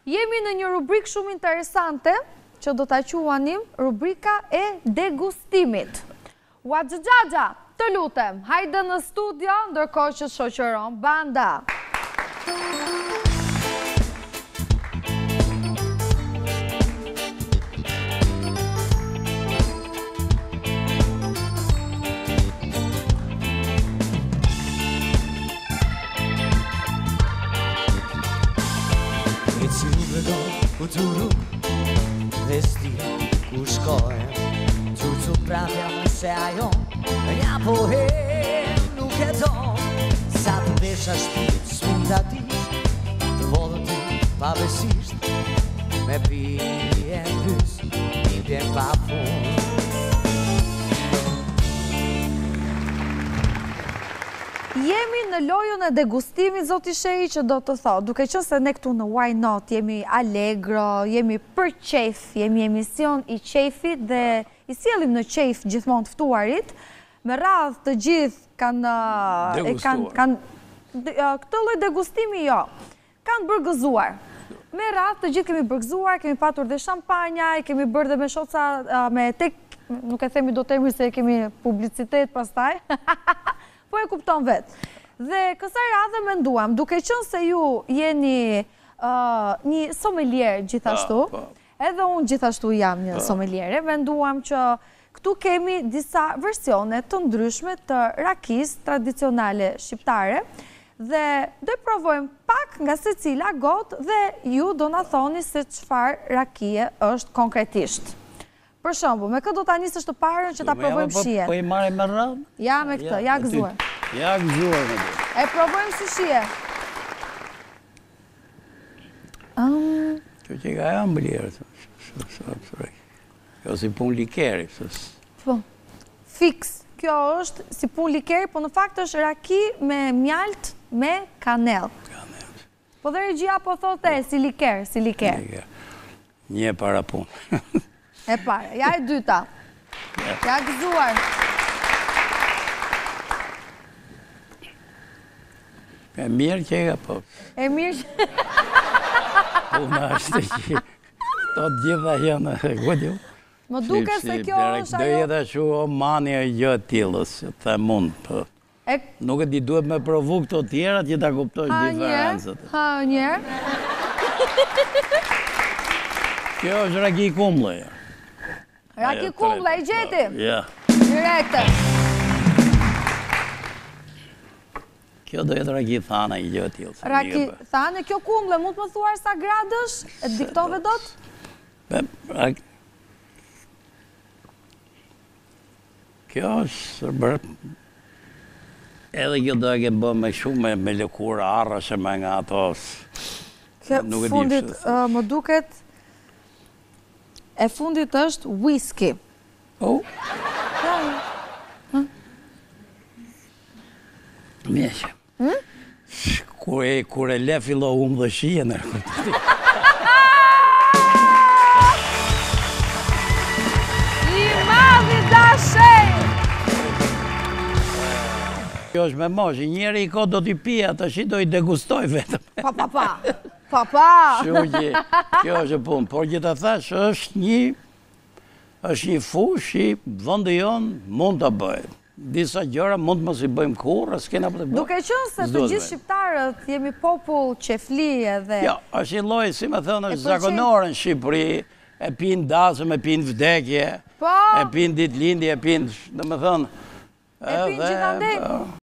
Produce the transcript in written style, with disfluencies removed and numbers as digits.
Jemi në një rubrikë shumë interesante, që do ta quanim rubrika e degustimit. Ua xhaxha, të lutem, hajde në studio, ndërkohë që shoqëron banda. Futuro vesti ku shkojmë Qurcu prapja më se ajo Nja pohem nuk e do Sa të vesha shpit smundatisht Të vodhën ty pavesisht Me pije në hys Një bjen pa fund Jemi në lojën e degustimit, zoti Shehi, që do të thotë, duke qenë se ne këtu në Why Not jemi allegro, jemi për qef, jemi emision i qefit dhe i sjellim në qef gjithmonë të ftuarit, me radhë të gjithë kanë këtë lloj degustimi jo, kanë burgëzuar. Me radhë të gjithë kemi burgëzuar, kemi patur dhe shampanja, i kemi bërë dhe me shoca me tek, nuk e themi do termi se kemi publicitet pastaj. Po e kupton vetë. Dhe kësaj radhe menduam, duke qenë se ju jeni një sommelier gjithashtu, edhe unë gjithashtu jam një sommeliere, menduam që këtu kemi disa versione të ndryshme të rakisë tradicionale shqiptare dhe do të provojmë pak nga secila gotë dhe ju do na thoni se çfarë rakie është konkretisht. Për shembull, me këtë do ta nisësh të parën që ta provojmë shije. Po i marrim me radhë? Ja me këtë, ja gëzuar. Ja gëzuar me këtë. E provojmë si shije. Që që ka janë blirë. Kjo si pun likeri. Po, fix. Kjo është si pun likeri, po në fakt është raki me mjalt me kanel. Po dhe regjia po thote si liker, si liker. Një para pun. E pare, ja e dyta. Ja gëzuar. E mirë që e ka po. E mirë që... Puna është që të gjitha janë godjo. Më duke se kjo është ajo... Do jetë shu o mani e gjë t'ilës, të mund. Nuk e ti duhet me provu këto tjera që ta kuptojsh diferencët. Ha njerë. Kjo është raki kumle. Raki kumle, i gjeti? Ja. Direkte. Kjo do jetë raki thana i gjë t'ilës. Raki thane, kjo kumle, mund të më thuar sa gradësh? E diktove dot? Kjo është bërë... Edhe kjo do e ke bë me shumë me lëkura arrashe me nga ato... Kjo fundit më duket... E fundit është whisky. Oh? Mjeqe. Kur e le fillo umë dhe shije në rëkëtëti. I madhi Dashej! Kjo është me moshi, njeri i ko do t'i pia, të shi do i degustoj vetëm. Papa! Shuqi, kjo është punë, por gjitha thash, është një fush i vëndë jonë mund të bëjë. Disa gjëra mund të mos i bëjmë kurrë, s'kena për të bëjmë. Duke qenë se të gjithë shqiptarët jemi popull qefli edhe... Jo, është një lloj, si me thënë, është zakonore në Shqipëri, e pinë dasëm, e pinë vdekje, e pinë ditëlindje, e pinë, dhe me thënë... E pinë gjithandej.